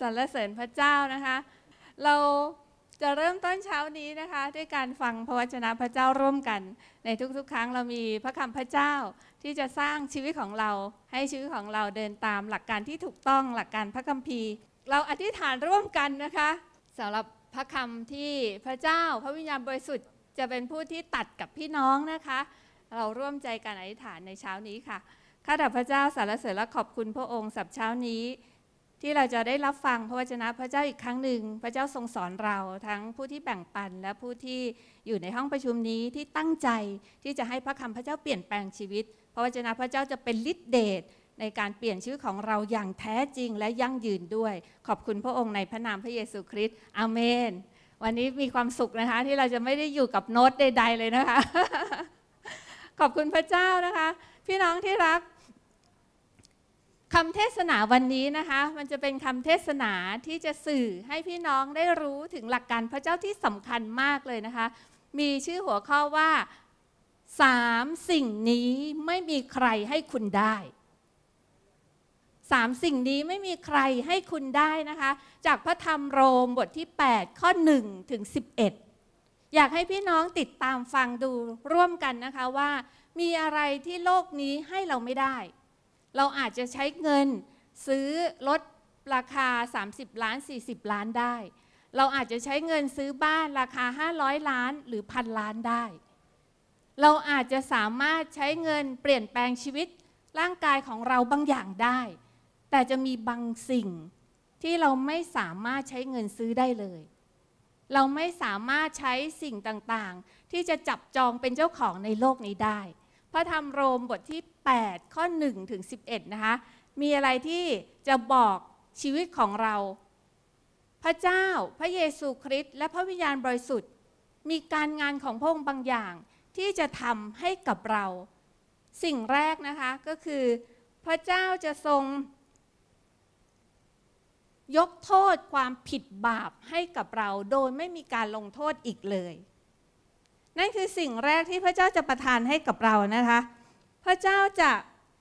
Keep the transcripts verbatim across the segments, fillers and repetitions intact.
สรรเสริญพระเจ้านะคะเราจะเริ่มต้นเช้านี้นะคะด้วยการฟังพระวจนะพระเจ้าร่วมกันในทุกๆครั้งเรามีพระคำพระเจ้าที่จะสร้างชีวิตของเราให้ชีวิตของเราเดินตามหลักการที่ถูกต้องหลักการพระคัมภีร์เราอธิษฐานร่วมกันนะคะสำหรับพระคำที่พระเจ้าพระวิญญาณบริสุทธิ์จะเป็นผู้ที่ตัดกับพี่น้องนะคะเราร่วมใจกันอธิษฐานในเช้านี้ค่ะข้าแต่พระเจ้าสรรเสริญและขอบคุณพระองค์สำหรับเช้านี้ที่เราจะได้รับฟังพระวจนะพระเจ้าอีกครั้งหนึ่งพระเจ้าทรงสอนเราทั้งผู้ที่แบ่งปันและผู้ที่อยู่ในห้องประชุมนี้ที่ตั้งใจที่จะให้พระคำพระเจ้าเปลี่ยนแปลงชีวิตพระวจนะพระเจ้าจะเป็นฤทธิ์เดชในการเปลี่ยนชีวิตของเราอย่างแท้จริงและยั่งยืนด้วยขอบคุณพระองค์ในพระนามพระเยซูคริสต์อาเมนวันนี้มีความสุขนะคะที่เราจะไม่ได้อยู่กับโน้ตใดๆเลยนะคะ ขอบคุณพระเจ้านะคะพี่น้องที่รักคำเทศนาวันนี้นะคะมันจะเป็นคำเทศนาที่จะสื่อให้พี่น้องได้รู้ถึงหลักการพระเจ้าที่สำคัญมากเลยนะคะมีชื่อหัวข้อว่าสามสิ่งนี้ไม่มีใครให้คุณได้สามสิ่งนี้ไม่มีใครให้คุณได้นะคะจากพระธรรมโรมบทที่แปดข้อหนึ่งถึงสิบเอ็ดอยากให้พี่น้องติดตามฟังดูร่วมกันนะคะว่ามีอะไรที่โลกนี้ให้เราไม่ได้เราอาจจะใช้เงินซื้อรถราคาสามสิบล้านสี่สิบล้านได้เราอาจจะใช้เงินซื้อบ้านราคาห้าร้อยล้านหรือพันล้านได้เราอาจจะสามารถใช้เงินเปลี่ยนแปลงชีวิตร่างกายของเราบางอย่างได้แต่จะมีบางสิ่งที่เราไม่สามารถใช้เงินซื้อได้เลยเราไม่สามารถใช้สิ่งต่างๆที่จะจับจองเป็นเจ้าของในโลกนี้ได้พระธรรมโรมบทที่แปดข้อหนึ่งถึงสิบเอ็ดนะคะมีอะไรที่จะบอกชีวิตของเราพระเจ้าพระเยซูคริสต์และพระวิญญาณบริสุทธิ์มีการงานของพระองค์บางอย่างที่จะทำให้กับเราสิ่งแรกนะคะก็คือพระเจ้าจะทรงยกโทษความผิดบาปให้กับเราโดยไม่มีการลงโทษอีกเลยนั่นคือสิ่งแรกที่พระเจ้าจะประทานให้กับเรานะคะพระเจ้าจะ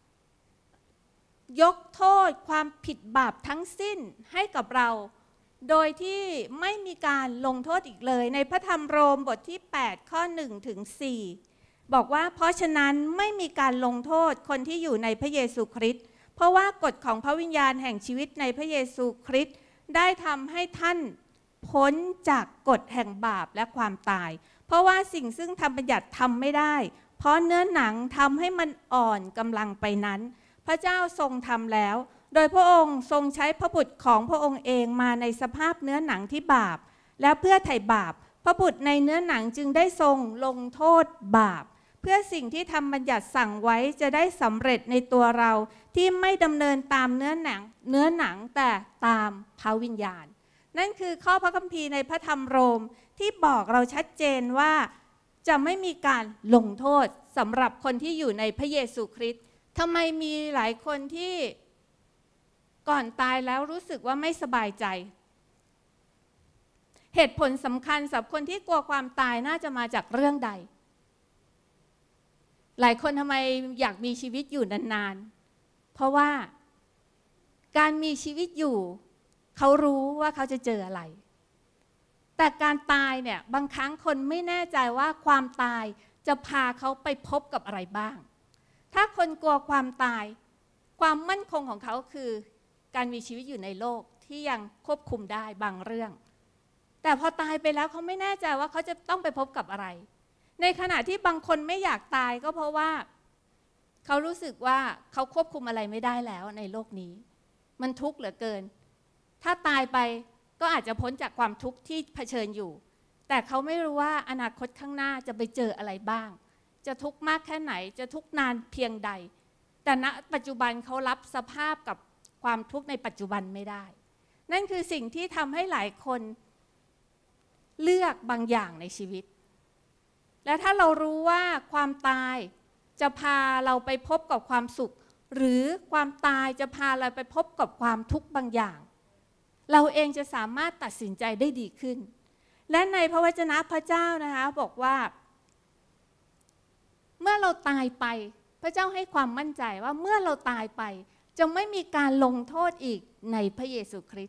ยกโทษความผิดบาปทั้งสิ้นให้กับเราโดยที่ไม่มีการลงโทษอีกเลยในพระธรรมโรมบทที่แปดข้อหนึ่งถึงสี่บอกว่าเพราะฉะนั้นไม่มีการลงโทษคนที่อยู่ในพระเยซูคริสต์เพราะว่ากฎของพระวิญญาณแห่งชีวิตในพระเยซูคริสต์ได้ทำให้ท่านพ้นจากกฎแห่งบาปและความตายเพราะว่าสิ่งซึ่งธรรมบัญญัติทำไม่ได้เพราะเนื้อหนังทำให้มันอ่อนกำลังไปนั้นพระเจ้าทรงทำแล้วโดยพระองค์ทรงใช้พระบุตรของพระองค์เองมาในสภาพเนื้อหนังที่บาปและเพื่อไถ่บาปพระบุตรในเนื้อหนังจึงได้ทรงลงโทษบาปเพื่อสิ่งที่ธรรมบัญญัติสั่งไว้จะได้สำเร็จในตัวเราที่ไม่ดำเนินตามเนื้อหนังเนื้อหนังแต่ตามพระวิญญาณนั่นคือข้อพระคัมภีร์ในพระธรรมโรมที่บอกเราชัดเจนว่าจะไม่มีการลงโทษสำหรับคนที่อยู่ในพระเยซูคริสต์ทำไมมีหลายคนที่ก่อนตายแล้วรู้สึกว่าไม่สบายใจเหตุผลสำคัญสำหรับคนที่กลัวความตายน่าจะมาจากเรื่องใดหลายคนทำไมอยากมีชีวิตอยู่นานๆเพราะว่าการมีชีวิตอยู่เขารู้ว่าเขาจะเจออะไรแต่การตายเนี่ยบางครั้งคนไม่แน่ใจว่าความตายจะพาเขาไปพบกับอะไรบ้างถ้าคนกลัวความตายความมั่นคงของเขาคือการมีชีวิตอยู่ในโลกที่ยังควบคุมได้บางเรื่องแต่พอตายไปแล้วเขาไม่แน่ใจว่าเขาจะต้องไปพบกับอะไรในขณะที่บางคนไม่อยากตายก็เพราะว่าเขารู้สึกว่าเขาควบคุมอะไรไม่ได้แล้วในโลกนี้มันทุกข์เหลือเกินถ้าตายไปก็อาจจะพ้นจากความทุกข์ที่เผชิญอยู่แต่เขาไม่รู้ว่าอนาคตข้างหน้าจะไปเจออะไรบ้างจะทุกข์มากแค่ไหนจะทุกข์นานเพียงใดแต่ณปัจจุบันเขารับสภาพกับความทุกข์ในปัจจุบันไม่ได้นั่นคือสิ่งที่ทำให้หลายคนเลือกบางอย่างในชีวิตและถ้าเรารู้ว่าความตายจะพาเราไปพบกับความสุขหรือความตายจะพาเราไปพบกับความทุกข์บางอย่างเราเองจะสามารถตัดสินใจได้ดีขึ้นและในพระวจนะพระเจ้านะคะบอกว่าเมื่อเราตายไปพระเจ้าให้ความมั่นใจว่าเมื่อเราตายไปจะไม่มีการลงโทษอีกในพระเยซูคริสต์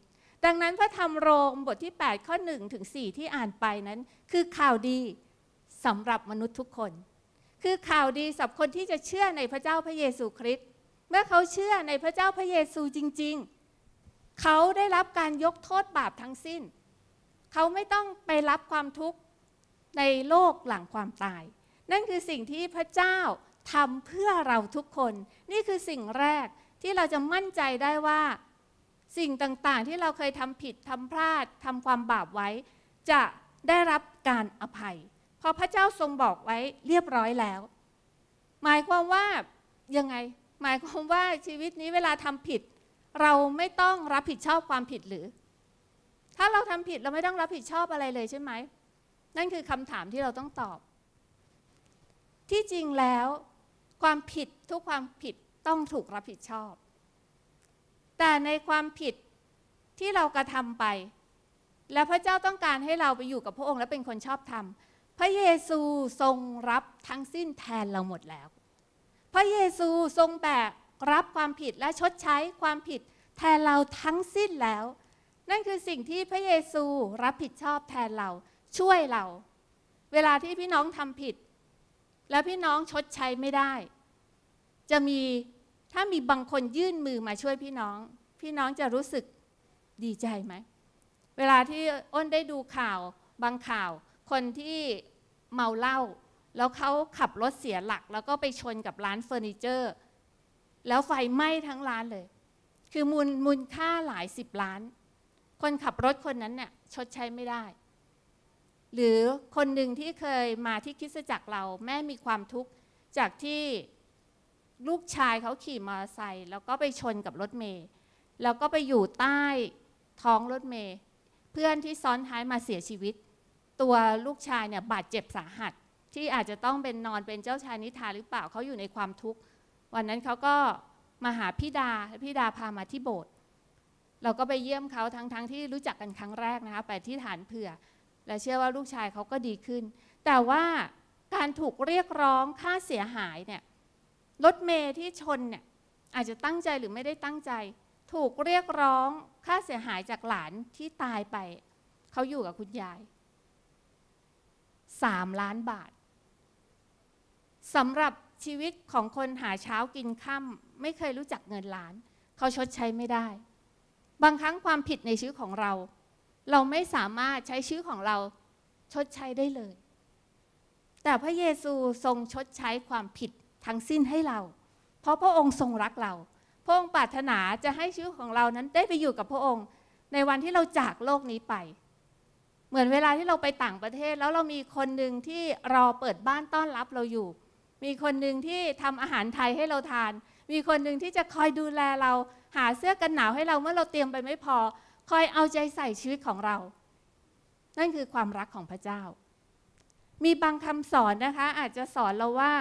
ดังนั้นพระธรรมโรมบทที่แปดข้อหนึ่งถึงสี่ที่อ่านไปนั้นคือข่าวดีสำหรับมนุษย์ทุกคนคือข่าวดีสำหรับคนที่จะเชื่อในพระเจ้าพระเยซูคริสต์เมื่อเขาเชื่อในพระเจ้าพระเยซูจริงๆเขาได้รับการยกโทษบาปทั้งสิ้นเขาไม่ต้องไปรับความทุกข์ในโลกหลังความตายนั่นคือสิ่งที่พระเจ้าทำเพื่อเราทุกคนนี่คือสิ่งแรกที่เราจะมั่นใจได้ว่าสิ่งต่างๆที่เราเคยทำผิดทำพลาดทำความบาปไว้จะได้รับการอภัยเพราะพระเจ้าทรงบอกไว้เรียบร้อยแล้วหมายความว่ายังไงหมายความว่าชีวิตนี้เวลาทำผิดเราไม่ต้องรับผิดชอบความผิดหรือถ้าเราทำผิดเราไม่ต้องรับผิดชอบอะไรเลยใช่ไหมนั่นคือคำถามที่เราต้องตอบที่จริงแล้วความผิดทุกความผิดต้องถูกรับผิดชอบแต่ในความผิดที่เรากระทำไปและพระเจ้าต้องการให้เราไปอยู่กับพระองค์และเป็นคนชอบธรรมพระเยซูทรงรับทั้งสิ้นแทนเราหมดแล้วพระเยซูทรงแบกรับความผิดและชดใช้ความผิดแทนเราทั้งสิ้นแล้วนั่นคือสิ่งที่พระเยซูรับผิดชอบแทนเราช่วยเราเวลาที่พี่น้องทำผิดแล้วพี่น้องชดใช้ไม่ได้จะมีถ้ามีบางคนยื่นมือมาช่วยพี่น้องพี่น้องจะรู้สึกดีใจไหมเวลาที่อ้นได้ดูข่าวบางข่าวคนที่เมาเหล้าแล้วเขาขับรถเสียหลักแล้วก็ไปชนกับร้านเฟอร์นิเจอร์แล้วไฟไหม้ทั้งร้านเลยคือมูลมูลค่าหลายสิบล้านคนขับรถคนนั้นเนี่ยชดใช้ไม่ได้หรือคนหนึ่งที่เคยมาที่คริสตจักรเราแม่มีความทุกข์จากที่ลูกชายเขาขี่มอเตอร์ไซค์แล้วก็ไปชนกับรถเมล์แล้วก็ไปอยู่ใต้ท้องรถเมล์เพื่อนที่ซ้อนท้ายมาเสียชีวิตตัวลูกชายเนี่ยบาดเจ็บสาหัสที่อาจจะต้องเป็นนอนเป็นเจ้าชายนิทราหรือเปล่าเขาอยู่ในความทุกข์วันนั้นเขาก็มาหาพี่ดาพี่ดาพามาที่โบสถ์เราก็ไปเยี่ยมเขาทั้งๆ ท, ที่รู้จักกันครั้งแรกนะคะไปที่ฐานเผื่อและเชื่อว่าลูกชายเขาก็ดีขึ้นแต่ว่าการถูกเรียกร้องค่าเสียหายเนี่ยรถเมล์ที่ชนเนี่ยอาจจะตั้งใจหรือไม่ได้ตั้งใจถูกเรียกร้องค่าเสียหายจากหลานที่ตายไปเขาอยู่กับคุณยายสามล้านบาทสำหรับชีวิตของคนหาเช้ากินค่ำไม่เคยรู้จักเงินล้านเขาชดใช้ไม่ได้บางครั้งความผิดในชีวิตของเราเราไม่สามารถใช้ชีวิตของเราชดใช้ได้เลยแต่พระเยซูทรงชดใช้ความผิดทั้งสิ้นให้เราเพราะพระองค์ทรงรักเราพระองค์ปรารถนาจะให้ชีวิตของเรานั้นได้ไปอยู่กับพระองค์ในวันที่เราจากโลกนี้ไปเหมือนเวลาที่เราไปต่างประเทศแล้วเรามีคนหนึ่งที่รอเปิดบ้านต้อนรับเราอยู่มีคนหนึ่งที่ทำอาหารไทยให้เราทานมีคนหนึ่งที่จะคอยดูแลเราหาเสื้อกันหนาวให้เราเมื่อเราเตรียมไปไม่พอคอยเอาใจใส่ชีวิตของเรานั่นคือความรักของพระเจ้ามีบางคำสอนนะคะอาจจะสอนเราว่า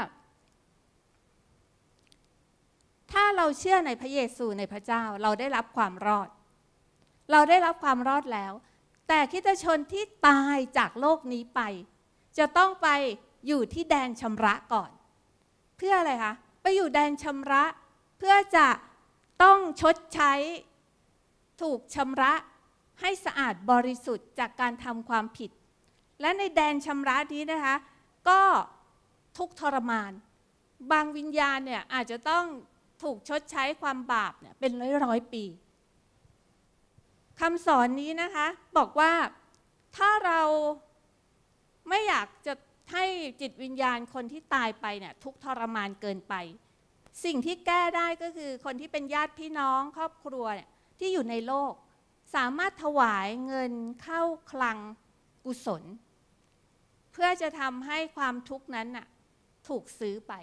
ถ้าเราเชื่อในพระเยซูในพระเจ้าเราได้รับความรอดเราได้รับความรอดแล้วแต่คริสตชนที่ตายจากโลกนี้ไปจะต้องไปอยู่ที่แดนชำระก่อนเพื่ออะไรคะไปอยู่แดนชำระเพื่อจะต้องชดใช้ถูกชำระให้สะอาดบริสุทธิ์จากการทำความผิดและในแดนชำระนี้นะคะก็ทุกข์ทรมานบางวิญญาณเนี่ยอาจจะต้องถูกชดใช้ความบาปเนี่ยเป็นร้อยร้อยปีคำสอนนี้นะคะบอกว่าถ้าเราไม่อยากจะให้จิตวิญญาณคนที่ตายไปเนี่ยทุกข์ทรมานเกินไปสิ่งที่แก้ได้ก็คือคนที่เป็นญาติพี่น้องครอบครัวเนี่ยที่อยู่ในโลกสามารถถวายเงินเข้าคลังกุศลเพื่อจะทำให้ความทุกข์นั้นน่ะถูกซื้อไป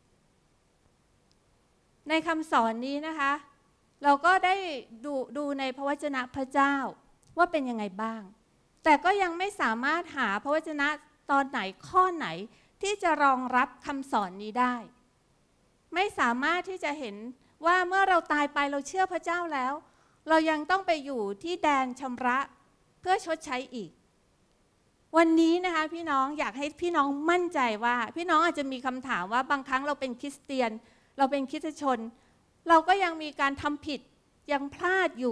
ในคำสอนนี้นะคะเราก็ได้ดูดูในพระวจนะพระเจ้าว่าเป็นยังไงบ้างแต่ก็ยังไม่สามารถหาพระวจนะตอนไหนข้อไหนที่จะรองรับคำสอนนี้ได้ไม่สามารถที่จะเห็นว่าเมื่อเราตายไปเราเชื่อพระเจ้าแล้วเรายังต้องไปอยู่ที่แดนชำระเพื่อชดใช้อีกวันนี้นะคะพี่น้องอยากให้พี่น้องมั่นใจว่าพี่น้องอาจจะมีคำถามว่าบางครั้งเราเป็นคริสเตียนเราเป็นคริสตชนเราก็ยังมีการทำผิดยังพลาดอยู่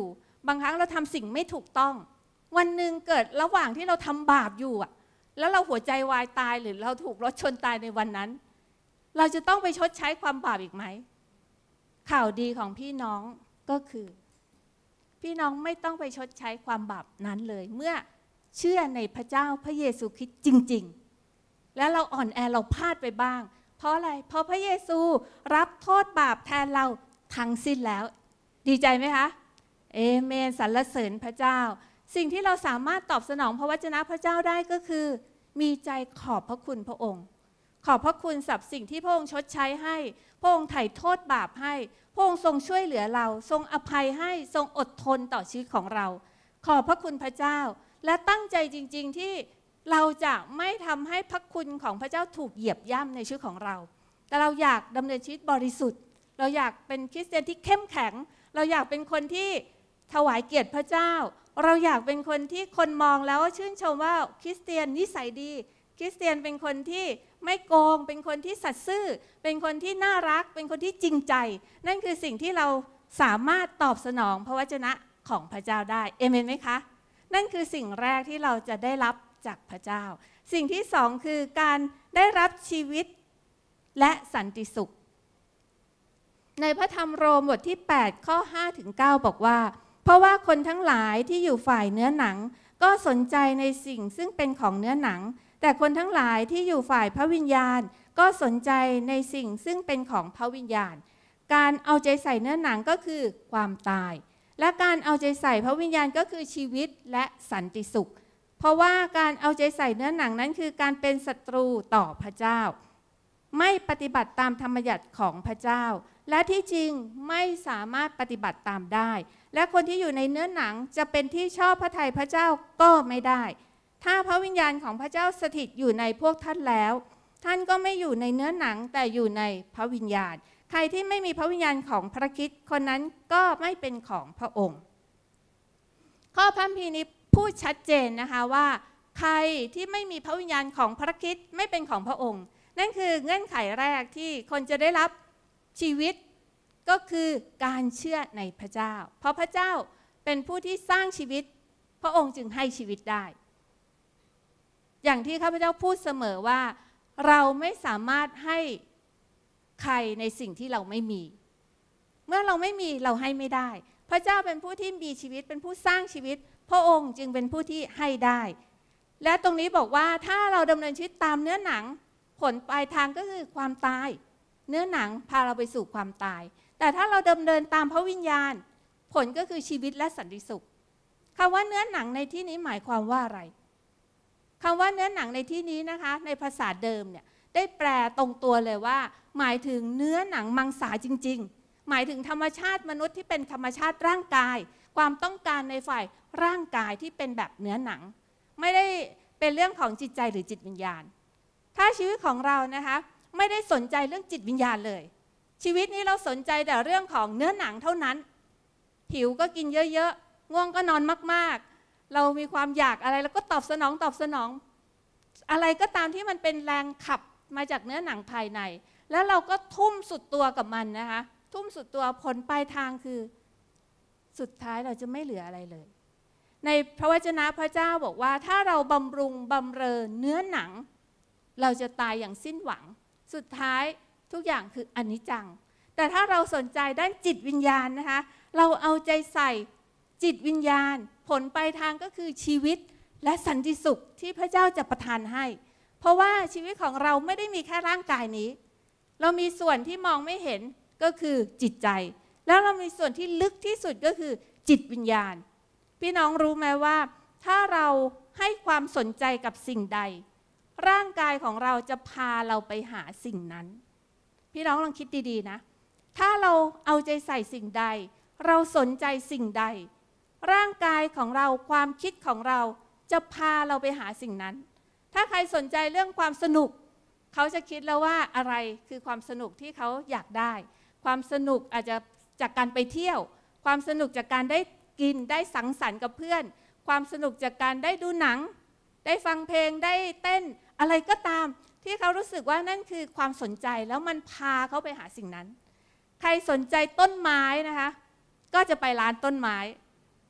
บางครั้งเราทำสิ่งไม่ถูกต้องวันหนึ่งเกิดระหว่างที่เราทำบาปอยู่อ่ะแล้วเราหัวใจวายตายหรือเราถูกรถชนตายในวันนั้นเราจะต้องไปชดใช้ความบาปอีกไหมข่าวดีของพี่น้องก็คือพี่น้องไม่ต้องไปชดใช้ความบาปนั้นเลยเมื่อเชื่อในพระเจ้าพระเยซูคริสต์จริงๆแล้วเราอ่อนแอเราพลาดไปบ้างเพราะอะไรเพราะพระเยซูรับโทษบาปแทนเราทั้งสิ้นแล้วดีใจไหมคะเอเมนสรรเสริญพระเจ้าสิ่งที่เราสามารถตอบสนองพระวจนะพระเจ้าได้ก็คือมีใจขอบพระคุณพระองค์ขอบพระคุณสำหรับสิ่งที่พระองค์ชดใช้ให้พระองค์ไถ่โทษบาปให้พระองค์ทรงช่วยเหลือเราทรงอภัยให้ทรงอดทนต่อชีวิตของเราขอบพระคุณพระเจ้าและตั้งใจจริงๆที่เราจะไม่ทำให้พระคุณของพระเจ้าถูกเหยียบย่ำในชีวิตของเราแต่เราอยากดำเนินชีวิตบริสุทธิ์เราอยากเป็นคริสเตียนที่เข้มแข็งเราอยากเป็นคนที่ถวายเกียรติพระเจ้าเราอยากเป็นคนที่คนมองแล้วชื่นชมว่าคริสเตียนนิสัยดีคริสเตียนเป็นคนที่ไม่โกงเป็นคนที่สัตย์ซื่อเป็นคนที่น่ารักเป็นคนที่จริงใจนั่นคือสิ่งที่เราสามารถตอบสนองพระวจนะของพระเจ้าได้เอเมนไหมคะนั่นคือสิ่งแรกที่เราจะได้รับจากพระเจ้าสิ่งที่สองคือการได้รับชีวิตและสันติสุขในพระธรรมโรมบทที่แปดข้อห้าถึงเก้าบอกว่าเพราะว่าคนทั้งหลายที่อยู่ฝ่ายเนื้อหนังก็สนใจในสิ่งซึ่งเป็นของเนื้อหนังแต่คนทั้งหลายที่อยู่ฝ่ายพระวิญญาณก็สนใจในสิ่งซึ่งเป็นของพระวิญญาณการเอาใจใส่เนื้อหนังก็คือความตายและการเอาใจใส่พระวิญญาณก็คือชีวิตและสันติสุขเพราะว่าการเอาใจใส่เนื้อหนังนั้นคือการเป็นศัตรูต่อพระเจ้าไม่ปฏิบัติตามธรรมบัญญัติของพระเจ้าและที่จริงไม่สามารถปฏิบัติตามได้และคนที่อยู่ในเนื้อหนังจะเป็นที่ชอบพระทัยพระเจ้าก็ไม่ได้ถ้าพระวิญญาณของพระเจ้าสถิตอยู่ในพวกท่านแล้วท่านก็ไม่อยู่ในเนื้อหนังแต่อยู่ในพระวิญญาณใครที่ไม่มีพระวิญญาณของพระคริสต์คนนั้นก็ไม่เป็นของพระองค์ข้อพระคัมภีร์นี้พูดชัดเจนนะคะว่าใครที่ไม่มีพระวิญญาณของพระคริสต์ไม่เป็นของพระองค์นั่นคือเงื่อนไขแรกที่คนจะได้รับชีวิตก็คือการเชื่อในพระเจ้าเพราะพระเจ้าเป็นผู้ที่สร้างชีวิตพระองค์จึงให้ชีวิตได้อย่างที่ข้าพเจ้าพูดเสมอว่าเราไม่สามารถให้ใครในสิ่งที่เราไม่มีเมื่อเราไม่มีเราให้ไม่ได้พระเจ้าเป็นผู้ที่มีชีวิตเป็นผู้สร้างชีวิตพระองค์จึงเป็นผู้ที่ให้ได้และตรงนี้บอกว่าถ้าเราดำเนินชีวิตตามเนื้อหนังผลปลายทางก็คือความตายเนื้อหนังพาเราไปสู่ความตายแต่ถ้าเราดำเนินตามพระวิญญาณผลก็คือชีวิตและสันติสุขคำว่าเนื้อหนังในที่นี้หมายความว่าอะไรคำว่าเนื้อหนังในที่นี้นะคะในภาษาเดิมเนี่ยได้แปลตรงตัวเลยว่าหมายถึงเนื้อหนังมังสาจริงๆหมายถึงธรรมชาติมนุษย์ที่เป็นธรรมชาติร่างกายความต้องการในฝ่ายร่างกายที่เป็นแบบเนื้อหนังไม่ได้เป็นเรื่องของจิตใจหรือจิตวิญญาณถ้าชีวิตของเรานะคะไม่ได้สนใจเรื่องจิตวิญญาณเลยชีวิตนี้เราสนใจแต่เรื่องของเนื้อหนังเท่านั้นหิวก็กินเยอะๆง่วงก็นอนมากๆเรามีความอยากอะไรแล้วก็ตอบสนองตอบสนองอะไรก็ตามที่มันเป็นแรงขับมาจากเนื้อหนังภายในแล้วเราก็ทุ่มสุดตัวกับมันนะคะทุ่มสุดตัวผลปลายทางคือสุดท้ายเราจะไม่เหลืออะไรเลยในพระวจนะพระเจ้าบอกว่าถ้าเราบำรุงบำเรอเนื้อหนังเราจะตายอย่างสิ้นหวังสุดท้ายทุกอย่างคืออนิจจังแต่ถ้าเราสนใจด้านจิตวิญญาณนะคะเราเอาใจใส่จิตวิญญาณผลปลายทางก็คือชีวิตและสันติสุขที่พระเจ้าจะประทานให้เพราะว่าชีวิตของเราไม่ได้มีแค่ร่างกายนี้เรามีส่วนที่มองไม่เห็นก็คือจิตใจแล้วเรามีส่วนที่ลึกที่สุดก็คือจิตวิญญาณพี่น้องรู้ไหมว่าถ้าเราให้ความสนใจกับสิ่งใดร่างกายของเราจะพาเราไปหาสิ่งนั้นพี่น้องลองคิดดีๆนะถ้าเราเอาใจใส่สิ่งใดเราสนใจสิ่งใดร่างกายของเราความคิดของเราจะพาเราไปหาสิ่งนั้นถ้าใครสนใจเรื่องความสนุกเขาจะคิดแล้วว่าอะไรคือความสนุกที่เขาอยากได้ความสนุกอาจจะจากการไปเที่ยวความสนุกจากการได้กินได้สังสรรค์กับเพื่อนความสนุกจากการได้ดูหนังได้ฟังเพลงได้เต้นอะไรก็ตามที่เขารู้สึกว่านั่นคือความสนใจแล้วมันพาเขาไปหาสิ่งนั้นใครสนใจต้นไม้นะคะก็จะไปร้านต้นไม้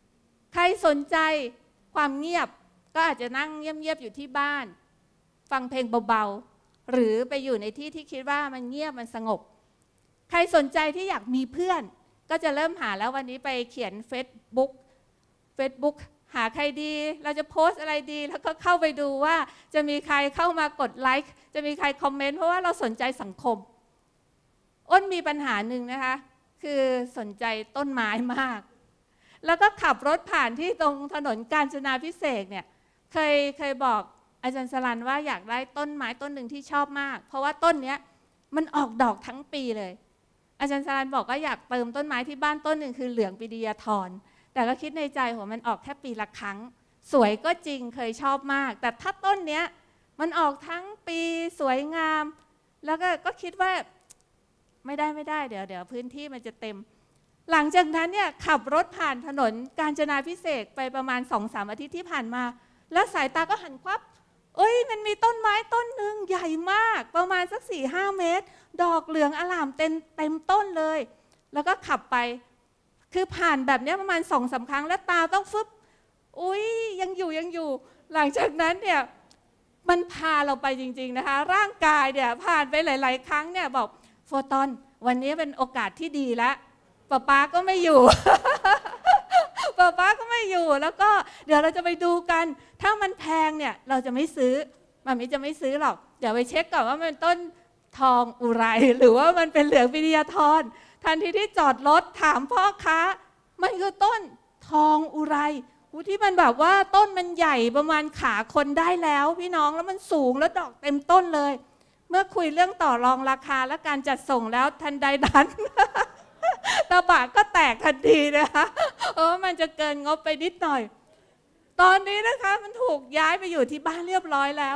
ใครสนใจความเงียบก็อาจจะนั่งเงียบๆอยู่ที่บ้านฟังเพลงเบาๆหรือไปอยู่ในที่ที่คิดว่ามันเงียบมันสงบใครสนใจที่อยากมีเพื่อนก็จะเริ่มหาแล้ววันนี้ไปเขียน Facebook Facebook หาใครดีเราจะโพสต์อะไรดีแล้วก็เข้าไปดูว่าจะมีใครเข้ามากดไลค์จะมีใครคอมเมนต์เพราะว่าเราสนใจสังคมอ้นมีปัญหาหนึ่งนะคะคือสนใจต้นไม้มากแล้วก็ขับรถผ่านที่ตรงถนนกาญจนาภิเษกเนี่ยเคยเคยบอกอาจารย์สรันว่าอยากได้ต้นไม้ต้นหนึ่งที่ชอบมากเพราะว่าต้นเนี้ยมันออกดอกทั้งปีเลยอาจารย์สรันบอกว่าอยากเติมต้นไม้ที่บ้านต้นหนึ่งคือเหลืองปิดียาธรแต่ก็คิดในใจว่ามันออกแค่ปีละครั้งสวยก็จริงเคยชอบมากแต่ถ้าต้นเนี้ยมันออกทั้งปีสวยงามแล้วก็ก็คิดว่าไม่ได้ไม่ได้เดี๋ยวเดี๋ยวพื้นที่มันจะเต็มหลังจากนั้นเนี่ยขับรถผ่านถนนกาญจนาภิเษกไปประมาณ สองสาม อาทิตย์ที่ผ่านมาแล้วสายตาก็หันควับเอ้ยมันมีต้นไม้ต้นหนึ่งใหญ่มากประมาณสัก สี่ห้า เมตรดอกเหลืองอลามเต็มเต็มต้นเลยแล้วก็ขับไปคือผ่านแบบนี้ประมาณ สองสาม ครั้งแล้วตาต้องฟึบอุ้ยยังอยู่ยังอยู่หลังจากนั้นเนี่ยมันพาเราไปจริงๆนะคะร่างกายเนี่ยผ่านไปหลายๆครั้งเนี่ยบอกโฟตอนวันนี้เป็นโอกาสที่ดีแล้วป๊าป๊าก็ไม่อยู่ป๊าป๊าก็ไม่อยู่แล้วก็เดี๋ยวเราจะไปดูกันถ้ามันแพงเนี่ยเราจะไม่ซื้อมันไม่จะไม่ซื้อหรอกเดี๋ยวไปเช็คก่อนว่ามันต้นทองอุไรหรือว่ามันเป็นเหลืองปิดียาธรทันทีที่จอดรถถามพ่อค้ามันคือต้นทองอุไรที่มันแบบว่าต้นมันใหญ่ประมาณขาคนได้แล้วพี่น้องแล้วมันสูงแล้วดอกเต็มต้นเลยเมื่อคุยเรื่องต่อรองราคาและการจัดส่งแล้วทันใดนั้นตาบะก็แตกทันทีนะคะเพราะว่ามันจะเกินงบไปนิดหน่อยตอนนี้นะคะมันถูกย้ายไปอยู่ที่บ้านเรียบร้อยแล้ว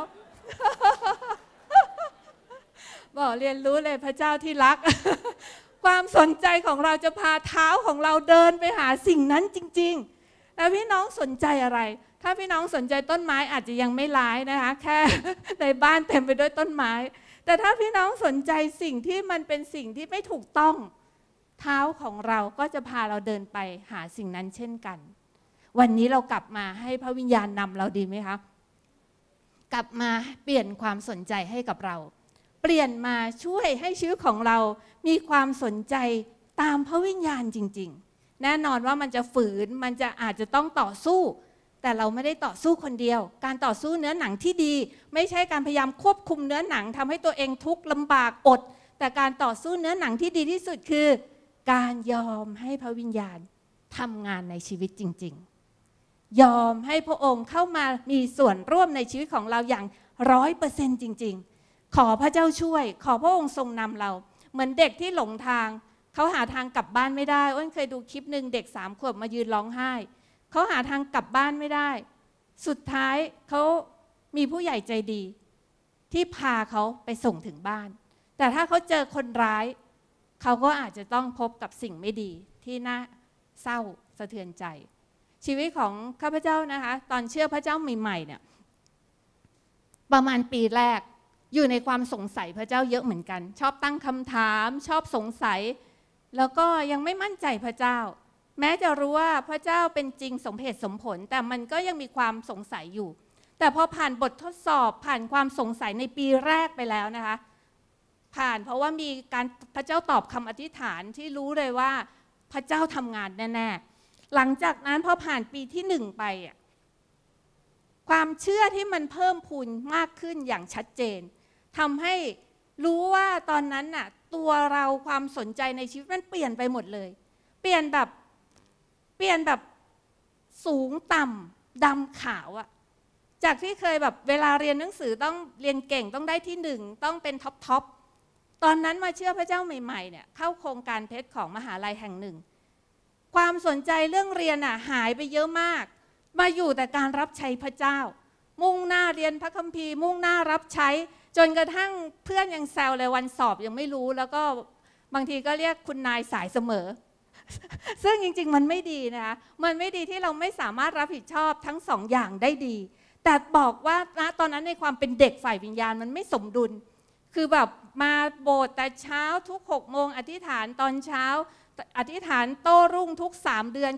บอกเรียนรู้เลยพระเจ้าที่รักความสนใจของเราจะพาเท้าของเราเดินไปหาสิ่งนั้นจริงๆแล้วพี่น้องสนใจอะไรถ้าพี่น้องสนใจต้นไม้อาจจะยังไม่ร้ายนะคะแค่ในบ้านเต็มไปด้วยต้นไม้แต่ถ้าพี่น้องสนใจสิ่งที่มันเป็นสิ่งที่ไม่ถูกต้องเท้าของเราก็จะพาเราเดินไปหาสิ่งนั้นเช่นกันวันนี้เรากลับมาให้พระวิญญาณนำเราดีไหมคะกลับมาเปลี่ยนความสนใจให้กับเราเปลี่ยนมาช่วยให้ชีวิตของเรามีความสนใจตามพระวิญญาณจริงๆแน่นอนว่ามันจะฝืนมันจะอาจจะต้องต่อสู้แต่เราไม่ได้ต่อสู้คนเดียวการต่อสู้เนื้อหนังที่ดีไม่ใช่การพยายามควบคุมเนื้อหนังทำให้ตัวเองทุกข์ลำบากอดแต่การต่อสู้เนื้อหนังที่ดีที่สุดคือการยอมให้พระวิญญาณทำงานในชีวิตจริงๆยอมให้พระองค์เข้ามามีส่วนร่วมในชีวิตของเราอย่างร้อยเปอร์เซ็นต์จริงๆขอพระเจ้าช่วยขอพระองค์ทรงนำเราเหมือนเด็กที่หลงทางเขาหาทางกลับบ้านไม่ได้อ้นเคยดูคลิปหนึ่งเด็กสามขวบมายืนร้องไห้เขาหาทางกลับบ้านไม่ได้สุดท้ายเขามีผู้ใหญ่ใจดีที่พาเขาไปส่งถึงบ้านแต่ถ้าเขาเจอคนร้ายเขาก็อาจจะต้องพบกับสิ่งไม่ดีที่น่าเศร้าสะเทือนใจชีวิตของข้าพเจ้านะคะตอนเชื่อพระเจ้าใหม่ๆเนี่ยประมาณปีแรกอยู่ในความสงสัยพระเจ้าเยอะเหมือนกันชอบตั้งคำถามชอบสงสัยแล้วก็ยังไม่มั่นใจพระเจ้าแม้จะรู้ว่าพระเจ้าเป็นจริงสมเหตุสมผลแต่มันก็ยังมีความสงสัยอยู่แต่พอผ่านบททดสอบผ่านความสงสัยในปีแรกไปแล้วนะคะผ่านเพราะว่ามีการพระเจ้าตอบคำอธิษฐานที่รู้เลยว่าพระเจ้าทำงานแน่ๆหลังจากนั้นพอผ่านปีที่หนึ่งไปความเชื่อที่มันเพิ่มพูนมากขึ้นอย่างชัดเจนทำให้รู้ว่าตอนนั้นน่ะตัวเราความสนใจในชีวิตมันเปลี่ยนไปหมดเลยเปลี่ยนแบบเปลี่ยนแบบสูงต่ำดำขาวอะจากที่เคยแบบเวลาเรียนหนังสือต้องเรียนเก่งต้องได้ที่หนึ่งต้องเป็นท็อปท็อปตอนนั้นมาเชื่อพระเจ้าใหม่ๆเนี่ยเข้าโครงการเพชรของมหาลัยแห่งหนึ่งความสนใจเรื่องเรียนอ่ะหายไปเยอะมากมาอยู่แต่การรับใช้พระเจ้ามุ่งหน้าเรียนพระคัมภีร์มุ่งหน้ารับใช้จนกระทั่งเพื่อนยังแซวเลยวันสอบยังไม่รู้แล้วก็บางทีก็เรียกคุณนายสายเสมอซึ่งจริงๆมันไม่ดีนะคะมันไม่ดีที่เราไม่สามารถรับผิดชอบทั้งสองอย่างได้ดีแต่บอกว่าณตอนนั้นในความเป็นเด็กฝ่ายวิญญาณมันไม่สมดุลคือแบบมาโบสถ์แต่เช้าทุกหกโมงอธิษฐานตอนเช้าอธิษฐานโต้รุ่งทุกสามเดือนคือ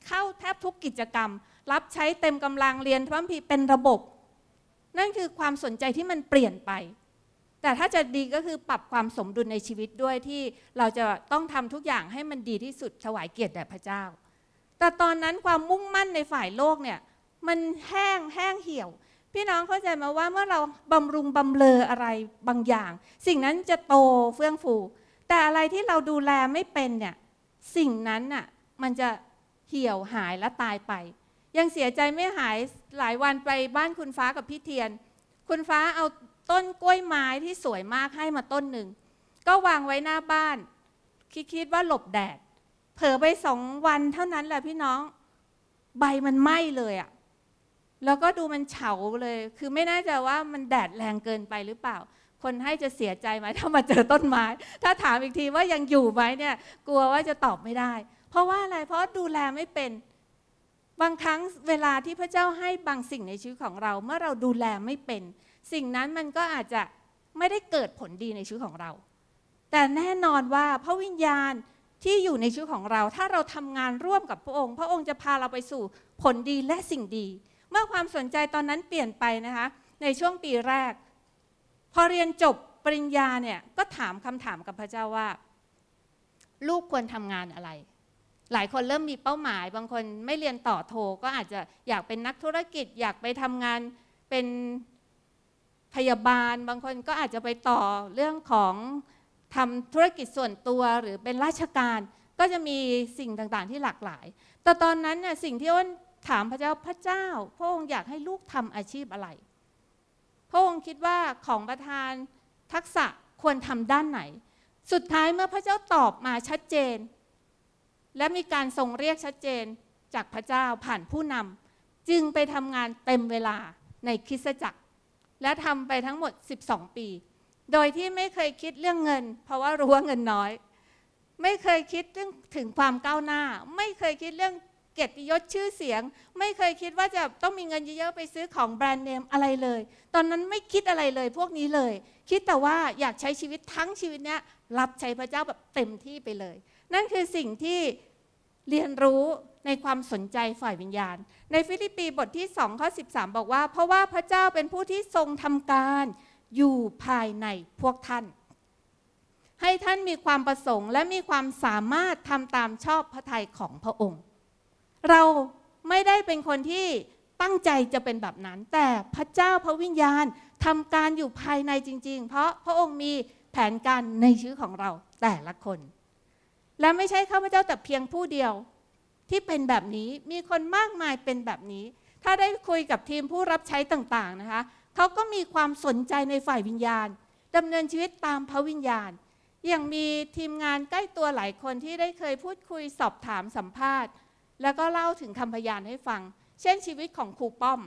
เข้าแทบทุกกิจกรรมรับใช้เต็มกำลังเรียนพระคัมภีร์เป็นระบบนั่นคือความสนใจที่มันเปลี่ยนไปแต่ถ้าจะดีก็คือปรับความสมดุลในชีวิตด้วยที่เราจะต้องทำทุกอย่างให้มันดีที่สุดถวายเกียรติแด่พระเจ้าแต่ตอนนั้นความมุ่งมั่นในฝ่ายโลกเนี่ยมันแห้งแห้งเหี่ยวพี่น้องเข้าใจไหมว่าเมื่อเราบำรุงบำเรออะไรบางอย่างสิ่งนั้นจะโตเฟื่องฟูแต่อะไรที่เราดูแลไม่เป็นเนี่ยสิ่งนั้นน่ะมันจะเหี่ยวหายและตายไปยังเสียใจไม่หายหลายวันไปบ้านคุณฟ้ากับพี่เทียนคุณฟ้าเอาต้นกล้วยไม้ที่สวยมากให้มาต้นหนึ่งก็วางไว้หน้าบ้านคิดว่าหลบแดดเผลอไปสองวันเท่านั้นแหละพี่น้องใบมันไหม้เลยอะแล้วก็ดูมันเฉาเลยคือไม่แน่ใจว่ามันแดดแรงเกินไปหรือเปล่าคนให้จะเสียใจไหมถ้ามาเจอต้นไม้ถ้าถามอีกทีว่ายังอยู่ไหมเนี่ยกลัวว่าจะตอบไม่ได้เพราะว่าอะไรเพราะดูแลไม่เป็นบางครั้งเวลาที่พระเจ้าให้บางสิ่งในชีวิตของเราเมื่อเราดูแลไม่เป็นสิ่งนั้นมันก็อาจจะไม่ได้เกิดผลดีในชีวิตของเราแต่แน่นอนว่าพระวิญญาณที่อยู่ในชีวิตของเราถ้าเราทำงานร่วมกับพระองค์พระองค์จะพาเราไปสู่ผลดีและสิ่งดีเมื่อความสนใจตอนนั้นเปลี่ยนไปนะคะในช่วงปีแรกพอเรียนจบปริญญาเนี่ยก็ถามคำถามกับพระเจ้าว่าลูกควรทำงานอะไรหลายคนเริ่มมีเป้าหมายบางคนไม่เรียนต่อโทก็อาจจะอยากเป็นนักธุรกิจอยากไปทำงานเป็นพยาบาลบางคนก็อาจจะไปต่อเรื่องของทำธุรกิจส่วนตัวหรือเป็นราชการก็จะมีสิ่งต่างๆที่หลากหลายแต่ตอนนั้นเนี่ยสิ่งที่อ้นถามพระเจ้าพระเจ้าพระองค์อยากให้ลูกทำอาชีพอะไรพระองค์คิดว่าของประทานทักษะควรทำด้านไหนสุดท้ายเมื่อพระเจ้าตอบมาชัดเจนและมีการทรงเรียกชัดเจนจากพระเจ้าผ่านผู้นำจึงไปทำงานเต็มเวลาในคริสตจักรและทำไปทั้งหมดสิบสองปีโดยที่ไม่เคยคิดเรื่องเงินเพราะว่ารู้ว่าเงินน้อยไม่เคยคิดเรื่องถึงความก้าวหน้าไม่เคยคิดเรื่องเกียรติยศชื่อเสียงไม่เคยคิดว่าจะต้องมีเงินเยอะๆไปซื้อของแบรนด์เนมอะไรเลยตอนนั้นไม่คิดอะไรเลยพวกนี้เลยคิดแต่ว่าอยากใช้ชีวิตทั้งชีวิตเนี้ยรับใช้พระเจ้าแบบเต็มที่ไปเลยนั่นคือสิ่งที่เรียนรู้ในความสนใจฝ่ายวิญญาณในฟิลิปปีบทที่สองข้อสิบสามบอกว่าเพราะว่าพระเจ้าเป็นผู้ที่ทรงทำการอยู่ภายในพวกท่านให้ท่านมีความประสงค์และมีความสามารถทำตามชอบพระทัยของพระองค์เราไม่ได้เป็นคนที่ตั้งใจจะเป็นแบบนั้นแต่พระเจ้าพระวิญญาณทำการอยู่ภายในจริงๆเพราะพระองค์มีแผนการในชีวิตของเราแต่ละคนและไม่ใช่ข้าพเจ้าแต่เพียงผู้เดียวที่เป็นแบบนี้มีคนมากมายเป็นแบบนี้ถ้าได้คุยกับทีมผู้รับใช้ต่างๆนะคะเขาก็มีความสนใจในฝ่ายวิญญาณดำเนินชีวิตตามพระวิญญาณอย่างมีทีมงานใกล้ตัวหลายคนที่ได้เคยพูดคุยสอบถามสัมภาษณ์แล้วก็เล่าถึงคำพยานให้ฟังเช่นชีวิตของครูป้อม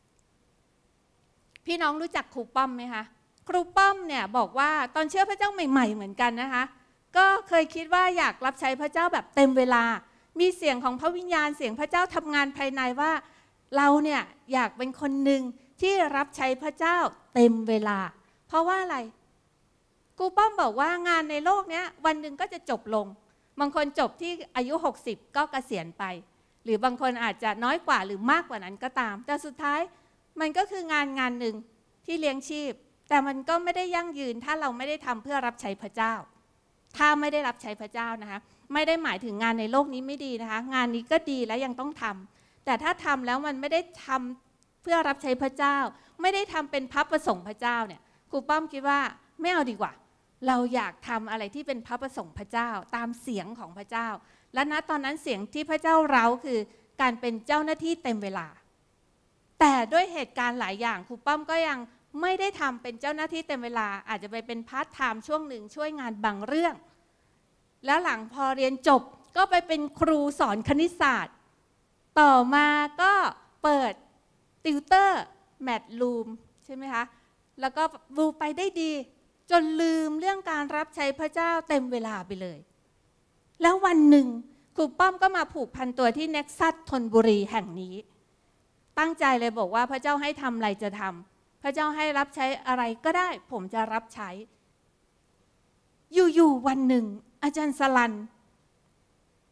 พี่น้องรู้จักครูป้อมไหมคะครูป้อมเนี่ยบอกว่าตอนเชื่อพระเจ้าใหม่ๆเหมือนกันนะคะก็เคยคิดว่าอยากรับใช้พระเจ้าแบบเต็มเวลามีเสียงของพระวิญญาณเสียงพระเจ้าทำงานภายในว่าเราเนี่ยอยากเป็นคนหนึ่งที่รับใช้พระเจ้าเต็มเวลาเพราะว่าอะไรครูป้อมบอกว่างานในโลกนี้วันหนึ่งก็จะจบลงบางคนจบที่อายุหกสิบก็เกษียณไปหรือบางคนอาจจะน้อยกว่าหรือมากกว่านั้นก็ตามแต่สุดท้ายมันก็คืองานงานหนึ่งที่เลี้ยงชีพแต่มันก็ไม่ได้ยั่งยืนถ้าเราไม่ได้ทำเพื่อรับใช้พระเจ้าถ้าไม่ได้รับใช้พระเจ้านะคะไม่ได้หมายถึงงานในโลกนี้ไม่ดีนะคะงานนี้ก็ดีและยังต้องทำแต่ถ้าทำแล้วมันไม่ได้ทำเพื่อรับใช้พระเจ้าไม่ได้ทำเป็นพระประสงค์พระเจ้าเนี่ยครูป้อมคิดว่าไม่เอาดีกว่าเราอยากทำอะไรที่เป็นพระประสงค์พระเจ้าตามเสียงของพระเจ้าและณตอนนั้นเสียงที่พระเจ้าเร้าคือการเป็นเจ้าหน้าที่เต็มเวลาแต่ด้วยเหตุการณ์หลายอย่างครูป้อมก็ยังไม่ได้ทำเป็นเจ้าหน้าที่เต็มเวลาอาจจะไปเป็นพาร์ทไทม์ช่วงหนึ่งช่วยงานบางเรื่องแล้วหลังพอเรียนจบก็ไปเป็นครูสอนคณิตศาสตร์ต่อมาก็เปิดติวเตอร์แมทรูมใช่ไหมคะแล้วก็ดูไปได้ดีจนลืมเรื่องการรับใช้พระเจ้าเต็มเวลาไปเลยแล้ววันหนึ่งครูป้อมก็มาผูกพันตัวที่เน็กซัสธนบุรีแห่งนี้ตั้งใจเลยบอกว่าพระเจ้าให้ทำอะไรจะทำพระเจ้าให้รับใช้อะไรก็ได้ผมจะรับใช้อยู่ๆวันหนึ่งอาจารย์สลัน